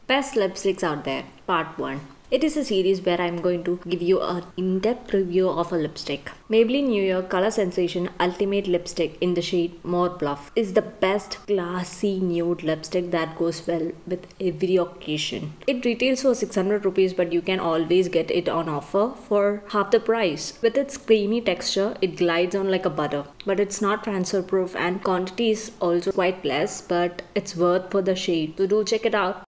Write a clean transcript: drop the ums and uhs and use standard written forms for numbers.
Best lipsticks out there, part 1. It is a series where I'm going to give you an in-depth review of a lipstick. Maybelline New Year Color Sensation Ultimate Lipstick in the shade More Bluff is the best classy nude lipstick that goes well with every occasion. It retails for 600 rupees, but you can always get it on offer for half the price. With its creamy texture, it glides on like a butter. But it's not transfer proof and quantity is also quite less, but it's worth for the shade. So do check it out.